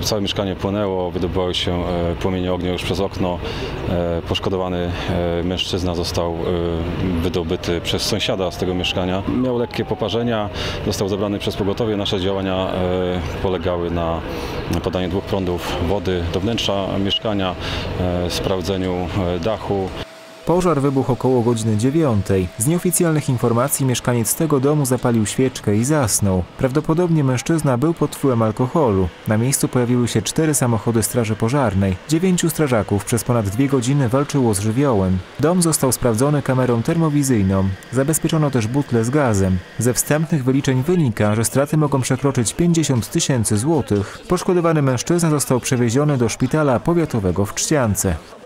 Całe mieszkanie płonęło, wydobywały się płomienie ognia już przez okno. Poszkodowany mężczyzna został wydobyty przez sąsiada z tego mieszkania. Miał lekkie poparzenia, został zabrany przez pogotowie. Nasze działania polegały na podaniu 2 prądów wody do wnętrza mieszkania, sprawdzeniu dachu. Pożar wybuchł około godziny 9. Z nieoficjalnych informacji mieszkaniec tego domu zapalił świeczkę i zasnął. Prawdopodobnie mężczyzna był pod wpływem alkoholu. Na miejscu pojawiły się 4 samochody straży pożarnej. 9 strażaków przez ponad 2 godziny walczyło z żywiołem. Dom został sprawdzony kamerą termowizyjną. Zabezpieczono też butle z gazem. Ze wstępnych wyliczeń wynika, że straty mogą przekroczyć 50 000 złotych. Poszkodowany mężczyzna został przewieziony do szpitala powiatowego w Trzciance.